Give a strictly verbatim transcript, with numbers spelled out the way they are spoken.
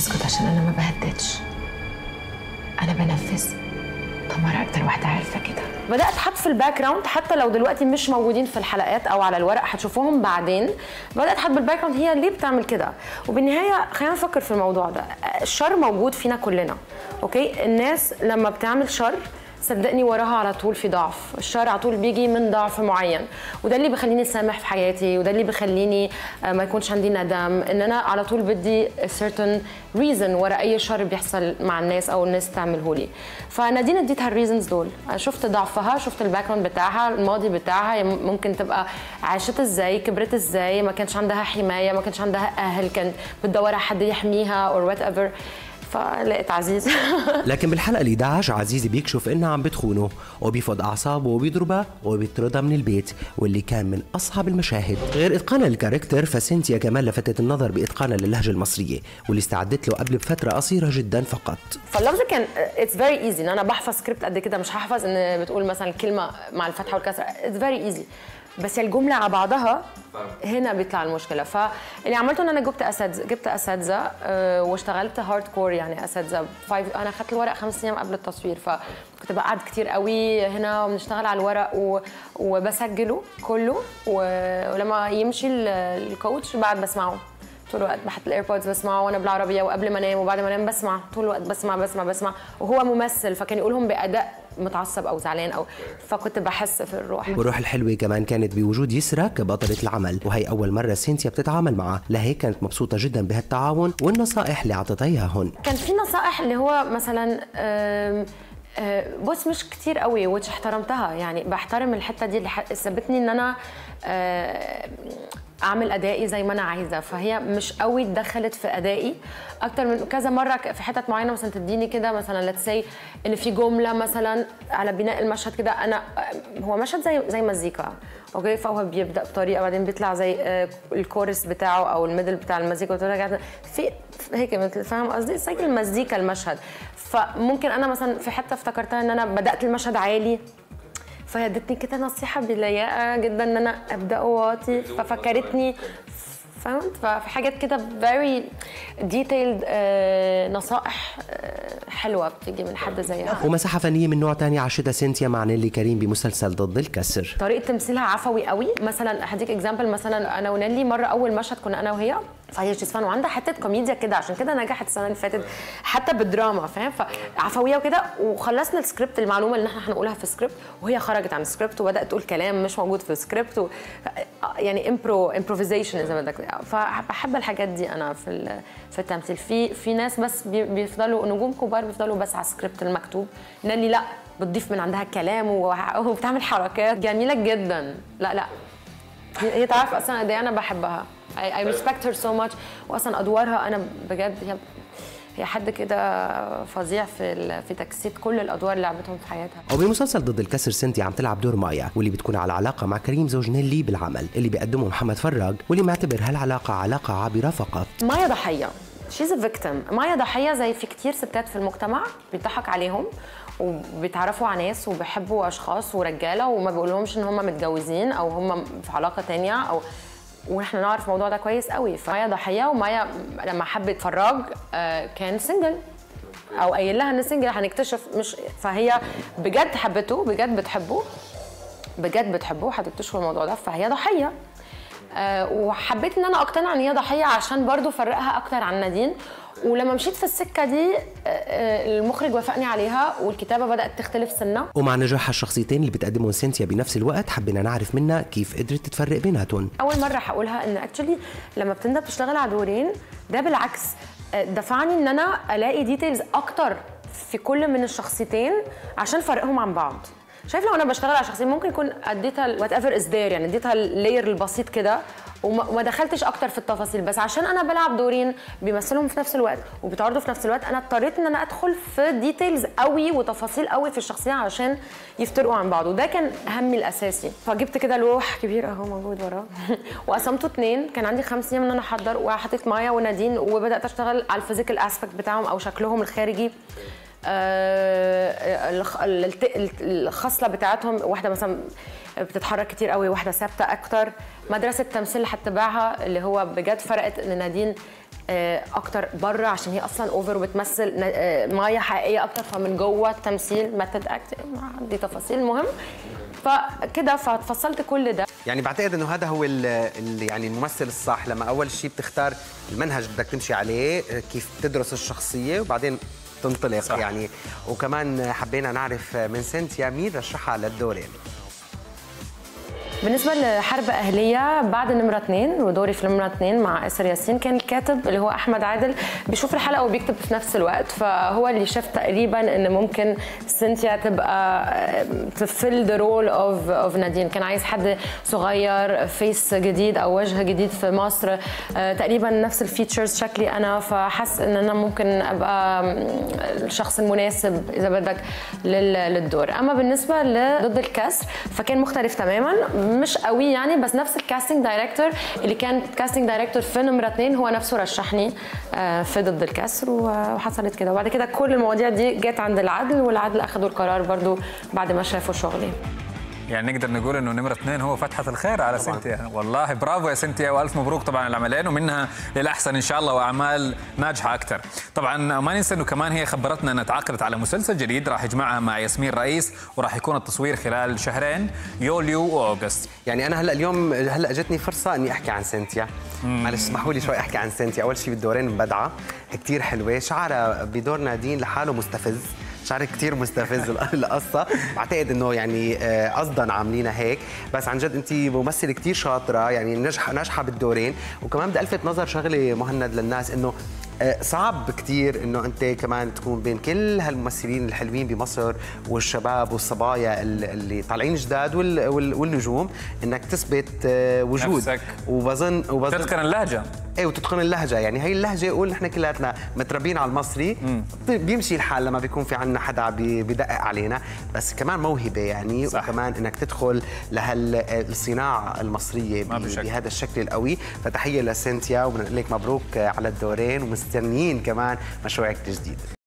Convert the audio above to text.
اسكت عشان انا ما بهددش، انا بنفذ. تمارا اكتر واحده عارفه كده. بدات احط في الباك جراوند حتى لو دلوقتي مش موجودين في الحلقات او على الورق هتشوفوهم بعدين. بدات احط بالباك جراوند هي ليه بتعمل كده، وبالنهايه خلينا نفكر في الموضوع ده. الشر موجود فينا كلنا، اوكي؟ الناس لما بتعمل شر صدقني وراها على طول في ضعف، الشر على طول بيجي من ضعف معين، وده اللي بيخليني اسامح في حياتي، وده اللي بيخليني ما يكونش عندي ندم، ان انا على طول بدي certain reason ورا اي شر بيحصل مع الناس او الناس تعمله لي. فنادين اديتها الريزنز دول، شفت ضعفها، شفت الباك جراوند بتاعها، الماضي بتاعها، ممكن تبقى عاشت ازاي، كبرت ازاي، ما كانش عندها حمايه، ما كانش عندها اهل، كانت بتدور على حد يحميها or whatever، فلقيت عزيز. لكن بالحلقه ال إحدى عشر عزيز بيكشف انها عم بتخونه وبيفقد اعصابه وبيضربها وبيطردها من البيت، واللي كان من اصعب المشاهد. غير اتقانها للكاركتر، فسينتيا كمان لفتت النظر باتقانها للهجه المصريه واللي استعدت له قبل بفتره قصيره جدا فقط. فاللفظ كان اتس فيري ايزي ان انا بحفظ سكريبت قد كده، مش هحفظ ان بتقول مثلا الكلمه مع الفتحه والكسره، اتس فيري ايزي، بس الجمله على بعضها هنا بيطلع المشكله. فاللي عملته ان انا جبت اساتذه جبت اساتذه أه واشتغلت هارد كور، يعني اساتذه فايف. انا اخذت الورق خمس ايام قبل التصوير، فكنت بقعد كتير قوي هنا وبنشتغل على الورق و... وبسجله كله، ولما يمشي الكوتش بعد بسمعه طول الوقت، بحط الايربودز بسمعه وانا بالعربيه، وقبل ما انام وبعد ما انام بسمع طول الوقت، بسمع بسمع بسمع وهو ممثل، فكان يقولهم باداء متعصب او زعلان او، فكنت بحس في الروح. والروح الحلوه كمان كانت بوجود يسرا كبطله العمل، وهي اول مره سينتيا بتتعامل معها، لهيك كانت مبسوطه جدا بهالتعاون والنصائح اللي اعطتها اياهم. كان في نصائح اللي هو مثلا بص مش كتير قوي، وش احترمتها، يعني بحترم الحته دي اللي سابتني ان انا اعمل ادائي زي ما انا عايزه، فهي مش قوي اتدخلت في ادائي اكتر من كذا مره في حتت معينه، مثلا تديني كده مثلا ليتس سي ان في جمله مثلا على بناء المشهد كده، انا هو مشهد زي زي مزيكا، اوكي؟ فهو بيبدا بطريقه بعدين بيطلع زي الكورس بتاعه او الميدل بتاع المزيكا، وترجع في هيك مثل، فاهم قصدي؟ زي المزيكا المشهد. فممكن انا مثلا في حته افتكرتها ان انا بدات المشهد عالي، فهي ادتني كده نصيحه بلياقه جدا ان انا ابدا واطي، ففكرتني، فهمت؟ ففي حاجات كده very detailed آه نصائح آه حلوه بتيجي من حد زيها. ومساحه فنيه من نوع ثاني عاشتها سينتيا مع نيلي كريم بمسلسل ضد الكسر. طريقه تمثيلها عفوي قوي. مثلا هديك اكزامبل، مثلا انا ونيلي مره اول مشهد كنا انا وهي، فهي جسفان وعندها حته كوميديا كده، عشان كده نجحت السنه اللي فاتت حتى بالدراما، فاهم؟ فعفويه وكده، وخلصنا السكريبت، المعلومه اللي احنا هنقولها في السكريبت، وهي خرجت عن السكريبت وبدات تقول كلام مش موجود في السكريبت و... يعني امبرو امبروفيزيشن اذا بدك. فبحب الحاجات دي انا في في التمثيل. في في ناس بس بيفضلوا نجوم كبار بيفضلوا بس على السكريبت المكتوب، نالي لا بتضيف من عندها كلام وبتعمل حركات جميله جدا. لا لا هي تعرف اصلا قد ايه انا بحبها، I respect her so much، واصلا ادوارها انا بجد هي هي حد كده فظيع في في تجسيد كل الادوار اللي لعبتهم في حياتها. وبمسلسل ضد الكسر سينتيا عم تلعب دور مايا، واللي بتكون على علاقه مع كريم زوج نيلي بالعمل اللي بيقدمه محمد فراج، واللي معتبر هالعلاقه علاقه عابره فقط. مايا ضحيه، شيز ا فيكتيم. مايا ضحيه زي في كتير ستات في المجتمع بيضحك عليهم وبيتعرفوا على ناس وبيحبوا اشخاص ورجاله وما بيقولهمش ان هم متجوزين او هم في علاقه ثانيه، او واحنا نعرف الموضوع ده كويس قوي. فمايا ضحيه، ومايا لما حبت فراج كان سنجل او قايل لها ان سنجل، هنكتشف مش، فهي بجد حبته، بجد بتحبه، بجد بتحبه، هتكتشفوا الموضوع ده. فهي ضحيه، أه وحبيت ان انا اقتنع ان هي ضحيه عشان برضو فرقها اكتر عن نادين. ولما مشيت في السكه دي المخرج وافقني عليها، والكتابه بدات تختلف سنه. ومع نجاح الشخصيتين اللي بتقدمهم سينتيا بنفس الوقت، حبينا نعرف منها كيف قدرت تفرق بيناتهم. اول مره هقولها ان اكشلي لما بتبدا بتشتغل على دورين، ده بالعكس دفعني ان انا الاقي ديتيلز اكتر في كل من الشخصيتين عشان فرقهم عن بعض. شايف لو انا بشتغل على شخصيه ممكن يكون اديتها وات ايفر از ذير، يعني اديتها اللاير البسيط كده وما دخلتش اكتر في التفاصيل، بس عشان انا بلعب دورين بيمثلهم في نفس الوقت وبيتعرضوا في نفس الوقت، انا اضطريت ان انا ادخل في ديتيلز قوي وتفاصيل قوي في الشخصيه عشان يفترقوا عن بعض، وده كان همي الاساسي. فجبت كده لوح كبير اهو موجود وراه وقسمته اتنين، كان عندي خمس ايام ان انا احضر، وحطيت مايا ونادين وبدات اشتغل على الفيزيكال اسبكت بتاعهم او شكلهم الخارجي. الخصله بتاعتهم، واحده مثلا بتتحرك كتير قوي، واحده ثابته اكتر. مدرسه تمثيل اللي هتبعها اللي هو بجد فرقت ان نادين اكتر بره عشان هي اصلا اوفر وبتمثل مايا حقيقيه اكتر، فمن جوه التمثيل ميثود اكتنج دي تفاصيل مهم. فكده ففصلت كل ده. يعني بعتقد انه هذا هو ال ال يعني الممثل الصح، لما اول شيء بتختار المنهج اللي بدك تمشي عليه، كيف تدرس الشخصيه وبعدين تنطلق صح. يعني وكمان حبينا نعرف من سنتيا مين رشحها للدورين. بالنسبه لحرب اهليه بعد نمره اثنين ودوري في نمره اثنين مع اسر ياسين، كان الكاتب اللي هو احمد عادل بيشوف الحلقه وبيكتب في نفس الوقت، فهو اللي شاف تقريبا ان ممكن سنتيا تبقى تفل ذا رول اوف اوف نادين. كان عايز حد صغير، فيس جديد او وجه جديد في مصر، تقريبا نفس الفيتشرز شكلي انا، فحس ان انا ممكن ابقى الشخص المناسب اذا بدك للدور. اما بالنسبه لضد الكسر فكان مختلف تماما، مش قوي يعني، بس نفس الكاستنج دايركتور اللي كان كاستنج دايركتور في نمره اثنين هو نفسه رشحني في ضد الكسر، وحصلت كده. وبعد كده كل المواضيع دي جت عند العدل، والعدل اخذوا القرار برضو بعد ما شافوا شغلي. يعني نقدر نقول انه نمره اثنين هو فتحه الخير على طبعاً. سنتيا والله برافو يا سنتيا، والف مبروك طبعا العملين ومنها للاحسن ان شاء الله واعمال ناجحه اكثر. طبعا ما ننسى انه كمان هي خبرتنا انها تعاقدت على مسلسل جديد راح يجمعها مع ياسمين رئيس، وراح يكون التصوير خلال شهرين يوليو واغسطس. يعني انا هلا اليوم هلا اجتني فرصه اني احكي عن سنتيا. معلش اسمحوا لي شوي احكي عن سنتيا. اول شيء بالدورين مبدعه كثير حلوه، شعرها بدور نادين لحاله مستفز، شعرك كثير مستفز القصه. بعتقد انه يعني قصدا عاملينها هيك، بس عن جد انت ممثله كثير شاطره، يعني ناجحه ناجحه بالدورين. وكمان بدي الفت نظر شغله مهند للناس، انه صعب كثير انه انت كمان تكون بين كل هالممثلين الحلوين بمصر والشباب والصبايا اللي طالعين جداد والنجوم، انك تثبت وجود نفسك. وبظن وبظن تتقن اللهجه. ايه وتتقن اللهجه، يعني هي اللهجه قول نحن كلياتنا متربيين على المصري مم. بيمشي الحال لما بيكون في عندنا حدا بدقق علينا، بس كمان موهبه يعني صح. وكمان انك تدخل لهالصناعه المصريه بهذا الشكل القوي. فتحيه لسنتيا وبنقول لك مبروك على الدورين، ومستنيين كمان مشروعك الجديد.